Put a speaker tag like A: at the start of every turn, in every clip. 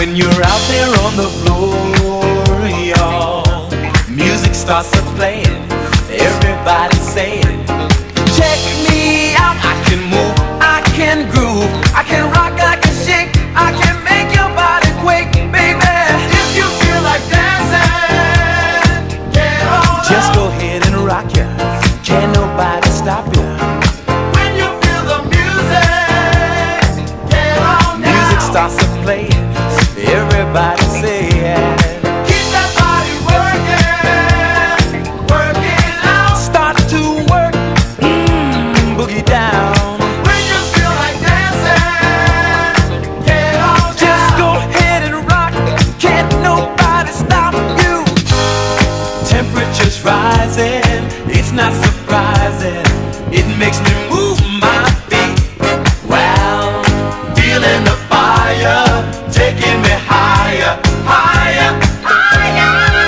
A: When you're out there on the floor, y'all, music starts to playing, everybody saying, check me out. I can move, I can groove, I can rock, I can shake, I can make your body quake, baby. If you feel like dancing, get on up. Just go ahead and rock ya, can't nobody stop ya. When you feel the music, get on down. Music starts to play, everybody say yeah. Keep that body working, working out. Start to work, boogie down. When you feel like dancing, get on down. Just go ahead and rock, can't nobody stop you. Temperature's rising, it's not surprising. It makes me move my feet. Wow, feeling the fire, taking me higher, higher, higher.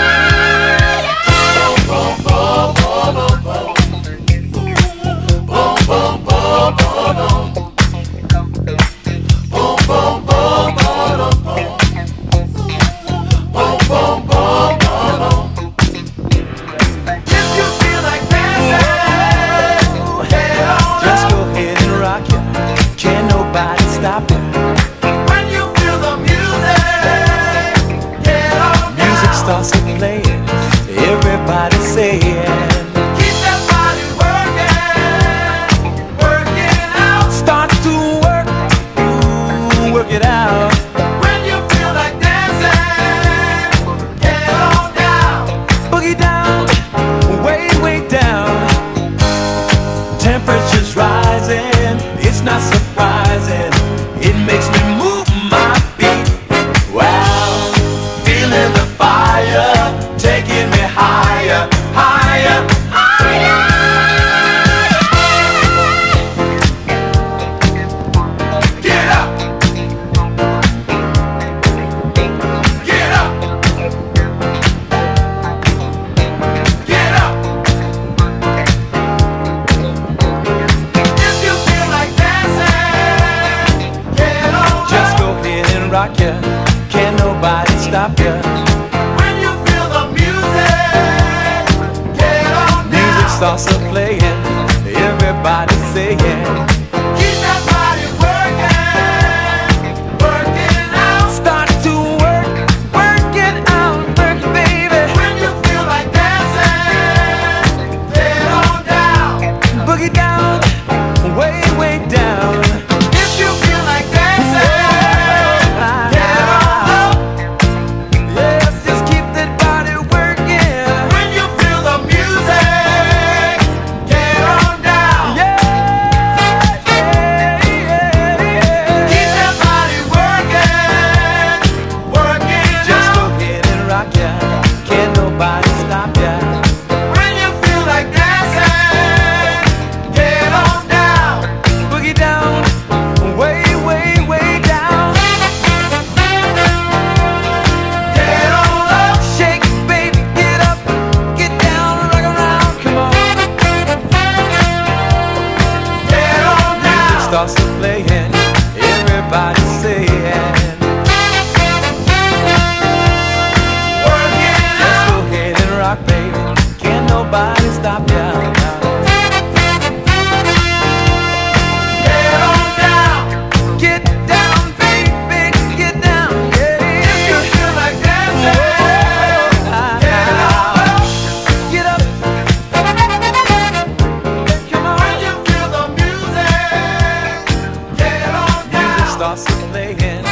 A: Boom, boom, boom, boom, boom, boom, boom, boom, boom, boom, boom, boom, boom, boom, boom, boom. If you feel like dancing, get on. Just go ahead and rock ya, can't nobody stop ya. Starts to play, everybody saying, keep that body working, working out. Start to work, work it out. When you feel like dancing, get on down. Boogie down, way, way down. Temperature's rising, it's not surprising. It makes me move my feet. Wow, feeling the fire, taking me higher, higher, higher. Get up, get up, get up. If you feel like dancing, get on. Just go ahead and rock ya, can't nobody stop ya. Starts to playing, everybody saying, keep that body working, working out. Start to work, work it out, work it, baby. When you feel like dancing, get on down. Boogie down, way, way down. If you feel like dancing, get on up. Yes, just keep that body working. When you feel the music, starts to playing, everybody saying, work it out. Let's go ahead and rock, baby, can't nobody stop ya. Get on down, get down, baby, get down, yeah. If you feel like dancing, get on up, get up. Come on, when you feel the music, starts to playing.